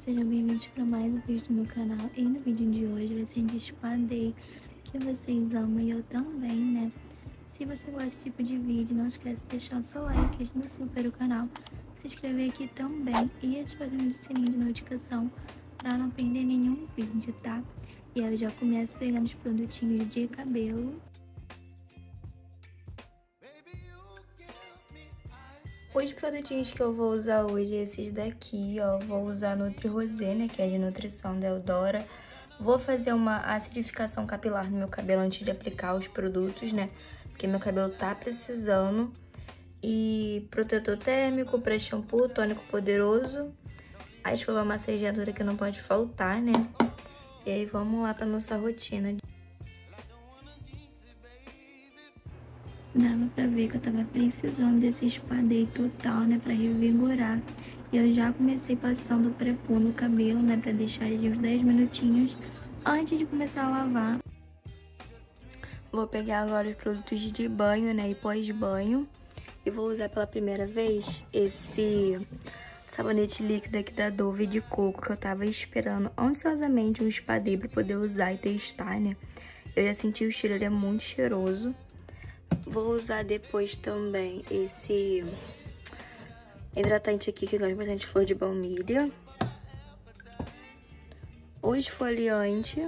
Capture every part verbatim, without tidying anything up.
sejam bem-vindos para mais um vídeo do meu canal. E no vídeo de hoje vai ser de Spa Day, que vocês amam e eu também, né? Se você gosta desse tipo de vídeo, não esquece de deixar o seu like, ajuda super o canal, se inscrever aqui também e ativar o sininho de notificação para não perder nenhum vídeo, tá? E aí eu já começo pegando os produtinhos de cabelo. Os produtinhos que eu vou usar hoje, esses daqui, ó, vou usar Nutri Rosé, né, que é de nutrição da Eudora. Vou fazer uma acidificação capilar no meu cabelo antes de aplicar os produtos, né, porque meu cabelo tá precisando. E protetor térmico, pré-shampoo, tônico poderoso, a escova massageadora que não pode faltar, né. E aí vamos lá pra nossa rotina. Dava pra ver que eu tava precisando desse Spa Day total, né, pra revigorar. E eu já comecei passando o pré-poo no cabelo, né, pra deixar ele uns dez minutinhos antes de começar a lavar. Vou pegar agora os produtos de banho, né, e pós-banho. E vou usar pela primeira vez esse sabonete líquido aqui da Dove de coco, que eu tava esperando ansiosamente um Spa Day pra poder usar e testar, né. Eu já senti o cheiro, ele é muito cheiroso. Vou usar depois também esse hidratante aqui, que gosta bastante de flor de baunilha. O esfoliante.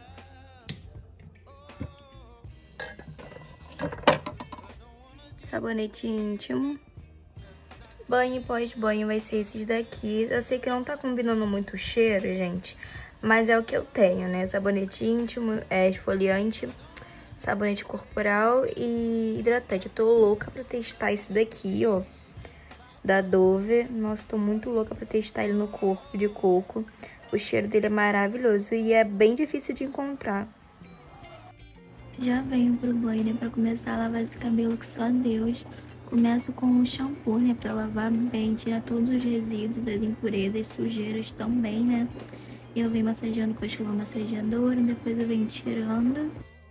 Sabonete íntimo. Banho e pós-banho vai ser esses daqui. Eu sei que não tá combinando muito o cheiro, gente, mas é o que eu tenho, né? Sabonete íntimo, é esfoliante, sabonete corporal e hidratante. Eu tô louca pra testar esse daqui, ó, da Dove. Nossa, tô muito louca pra testar ele no corpo de coco. O cheiro dele é maravilhoso e é bem difícil de encontrar. Já venho pro banho, né, pra começar a lavar esse cabelo que só Deus. Começo com o shampoo, né, pra lavar bem, tirar todos os resíduos, as impurezas, sujeiras também, né. E eu venho massageando com a escova massageadora, depois eu venho tirando.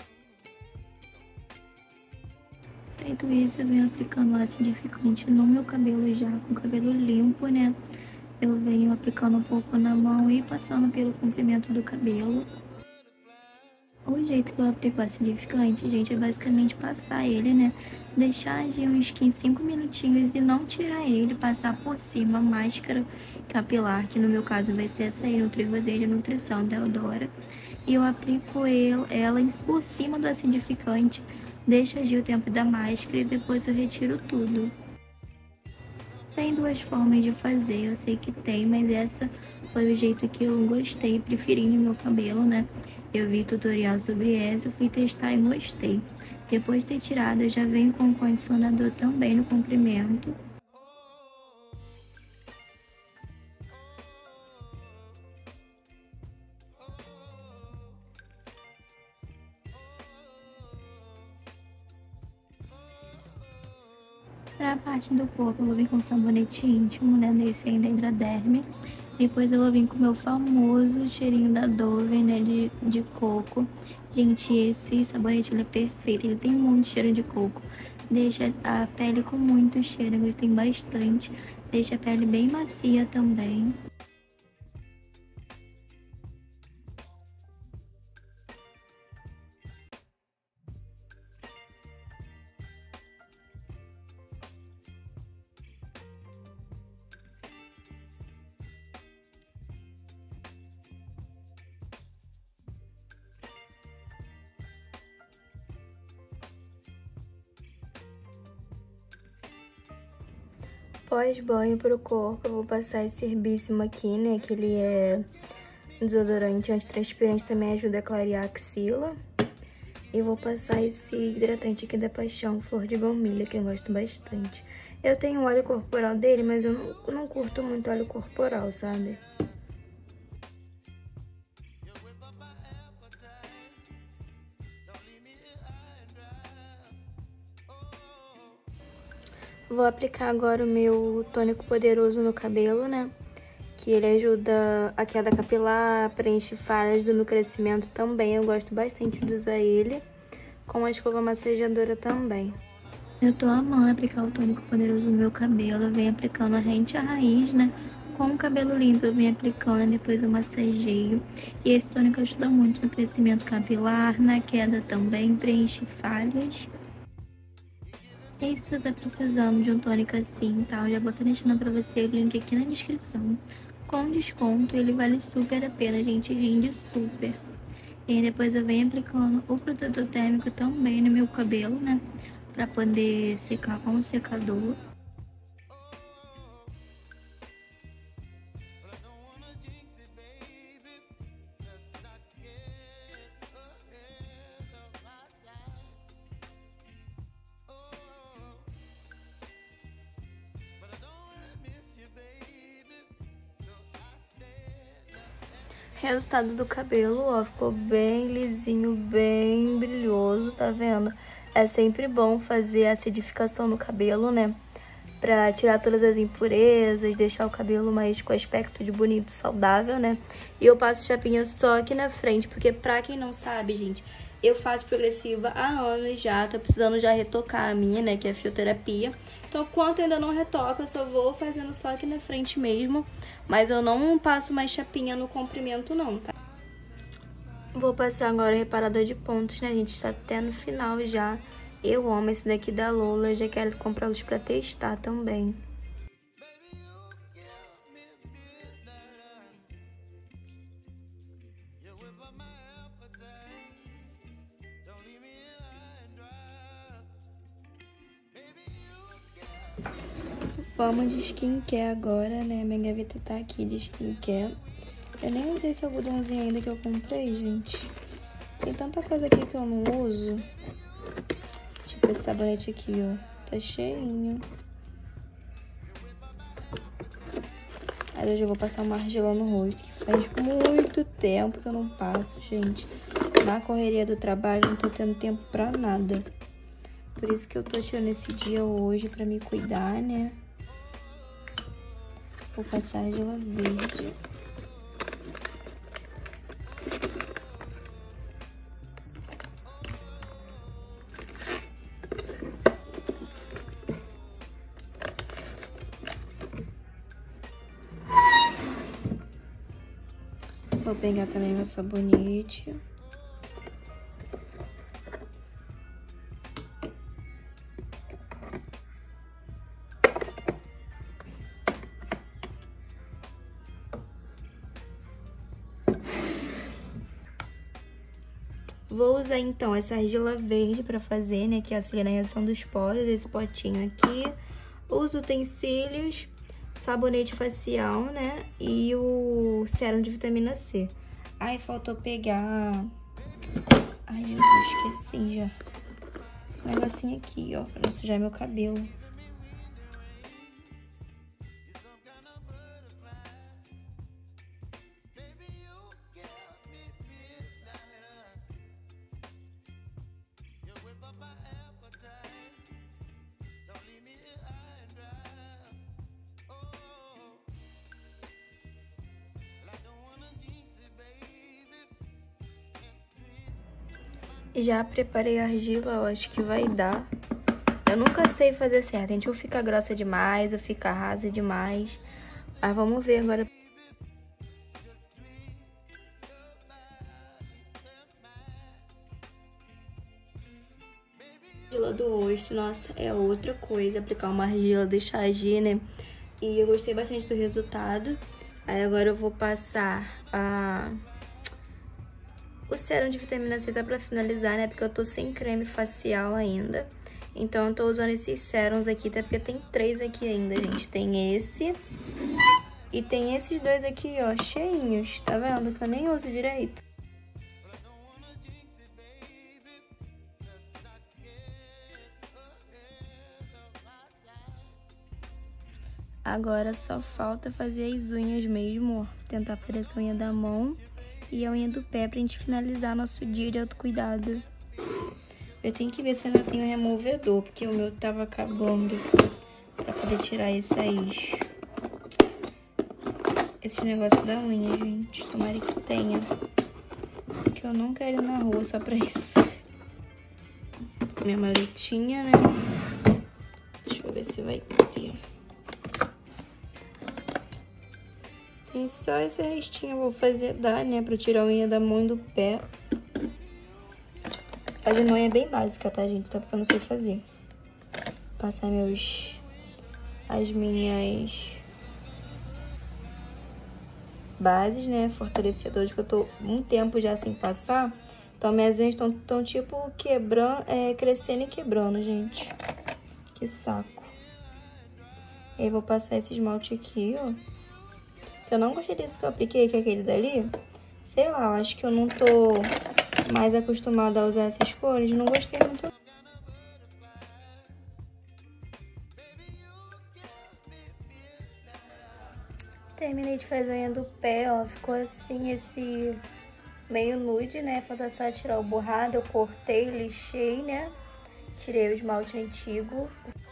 Feito isso, eu venho aplicando acidificante no meu cabelo já, com o cabelo limpo, né? Eu venho aplicando um pouco na mão e passando pelo comprimento do cabelo. O jeito que eu aplico o acidificante, gente, é basicamente passar ele, né? Deixar agir uns quinze, cinco minutinhos e não tirar ele, passar por cima a máscara capilar, que no meu caso vai ser essa aí, Nutri Rosé de nutrição da Eudora. E eu aplico ele, ela por cima do acidificante, deixo agir o tempo da máscara e depois eu retiro tudo. Tem duas formas de fazer, eu sei que tem, mas essa foi o jeito que eu gostei, preferi no meu cabelo, né? Eu vi tutorial sobre essa, fui testar e gostei. Depois de ter tirado, eu já venho com o condicionador também no comprimento. Pra parte do corpo, eu vou vir com sabonete íntimo, né, desse ainda Hidraderm. Depois eu vou vir com o meu famoso cheirinho da Dove, né, de, de coco. Gente, esse sabonete, ele é perfeito, ele tem muito cheiro de coco. Deixa a pele com muito cheiro, eu gostei bastante. Deixa a pele bem macia também. Pós-banho pro corpo, eu vou passar esse Herbíssimo aqui, né, que ele é desodorante antitranspirante, também ajuda a clarear a axila. E vou passar esse hidratante aqui da Paixão, Flor de Baunilha, que eu gosto bastante. Eu tenho óleo corporal dele, mas eu não, não curto muito óleo corporal, sabe? Vou aplicar agora o meu tônico poderoso no cabelo, né? Que ele ajuda a queda capilar, preenche falhas no crescimento também. Eu gosto bastante de usar ele, com a escova massageadora também. Eu tô amando aplicar o tônico poderoso no meu cabelo. Eu venho aplicando a rente à raiz, né? Com o cabelo limpo eu venho aplicando, depois eu massageio. E esse tônico ajuda muito no crescimento capilar, na queda também, preenche falhas. E aí, se você tá precisando de um tônico assim, tá? Eu já vou estar deixando pra você o link aqui na descrição. Com desconto, ele vale super a pena, gente, rende super. E aí depois eu venho aplicando o protetor térmico também no meu cabelo, né? Pra poder secar com o secador. Resultado do cabelo, ó, ficou bem lisinho, bem brilhoso, tá vendo? É sempre bom fazer acidificação no cabelo, né? Pra tirar todas as impurezas, deixar o cabelo mais com aspecto de bonito, saudável, né? E eu passo chapinha só aqui na frente, porque pra quem não sabe, gente, eu faço progressiva há anos já, tô precisando já retocar a minha, né, que é a fioterapia. Então, enquanto eu ainda não retoco, eu só vou fazendo só aqui na frente mesmo, mas eu não passo mais chapinha no comprimento não, tá? Vou passar agora o reparador de pontos, né, gente? Tá até no final já. Eu amo esse daqui da Lola, já quero comprá-los pra testar também. Vamos de skincare agora, né? Minha gaveta tá aqui de skincare. Eu nem usei esse algodãozinho ainda que eu comprei, gente. Tem tanta coisa aqui que eu não uso. Tipo esse sabonete aqui, ó. Tá cheinho. Aí hoje eu vou passar uma argila no rosto, que faz muito tempo que eu não passo, gente. Na correria do trabalho, não tô tendo tempo pra nada. Por isso que eu tô tirando esse dia hoje pra me cuidar, né? Vou passar argila verde. Vou pegar também meu sabonete. Vou usar então essa argila verde pra fazer, né, que auxilia na redução dos poros, esse potinho aqui. Os utensílios, sabonete facial, né, e o sérum de vitamina C. Ai, faltou pegar... Ai, Jesus, esqueci já. Esse negocinho aqui, ó, pra não sujar meu cabelo. Já preparei a argila, eu acho que vai dar. Eu nunca sei fazer certo, gente. Ou fica grossa demais, ou fica rasa demais. Mas vamos ver agora. Argila do rosto, nossa, é outra coisa. Aplicar uma argila, deixar agir, né? E eu gostei bastante do resultado. Aí agora eu vou passar a... o sérum de vitamina C só pra finalizar, né? Porque eu tô sem creme facial ainda. Então eu tô usando esses sérums aqui, até porque tem três aqui ainda, gente. Tem esse e tem esses dois aqui, ó, cheinhos. Tá vendo? Que eu nem uso direito. Agora só falta fazer as unhas mesmo, ó. Vou tentar fazer essa unha da mão e a unha do pé pra gente finalizar nosso dia de autocuidado. Eu tenho que ver se eu ainda tenho removedor, porque o meu tava acabando, pra poder tirar esses, esses negócios da unha, gente. Tomara que tenha, porque eu não quero ir na rua só pra isso. Minha maletinha, né? Deixa eu ver se vai ter. E só esse restinho eu vou fazer dar, né? Pra tirar a unha da mão e do pé. Fazer unha é bem básica, tá, gente? Tá porque eu não sei fazer. Passar meus... As minhas... bases, né? Fortalecedores, que eu tô um tempo já sem passar. Então, minhas unhas estão tão, tipo quebrando, é, crescendo e quebrando, gente. Que saco. E aí, vou passar esse esmalte aqui, ó. Que eu não gostei desse que eu apliquei, que é aquele dali. Sei lá, eu acho que eu não tô mais acostumada a usar essas cores. Não gostei muito. Terminei de fazer a unha do pé, ó. Ficou assim, esse meio nude, né? Falta só tirar o borrado. Eu cortei, lixei, né? Tirei o esmalte antigo.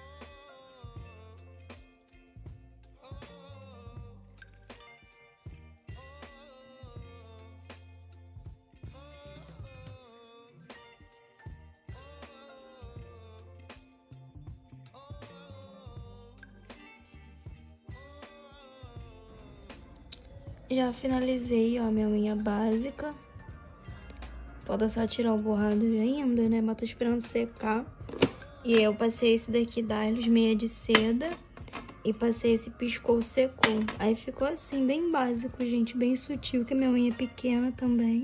Já finalizei, ó, minha unha básica. Falta só tirar o borrado ainda, né? Mas tô esperando secar. E eu passei esse daqui da Arlos meia de seda. E passei esse piscou secou. Aí ficou assim, bem básico, gente. Bem sutil, que a minha unha é pequena também.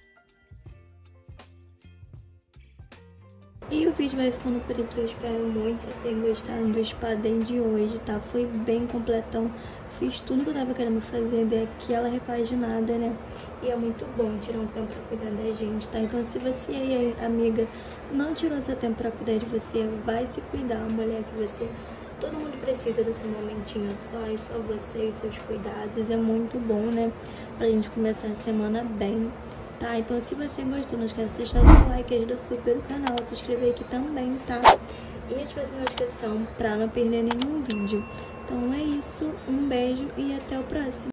E o vídeo vai ficando por aqui, eu espero muito que vocês tenham gostado do spa day de hoje, tá? Foi bem completão, fiz tudo que eu tava querendo fazer, dei aquela repaginada, né? E é muito bom tirar um tempo pra cuidar da gente, tá? Então se você aí, amiga, não tirou seu tempo pra cuidar de você, vai se cuidar, mulher que você... Todo mundo precisa do seu momentinho só, e só você e seus cuidados, é muito bom, né? Pra gente começar a semana bem. Tá, então se você gostou, não esquece de deixar seu like, ajuda super o canal, se inscrever aqui também, tá? E ativar a notificação pra não perder nenhum vídeo. Então é isso, um beijo e até o próximo.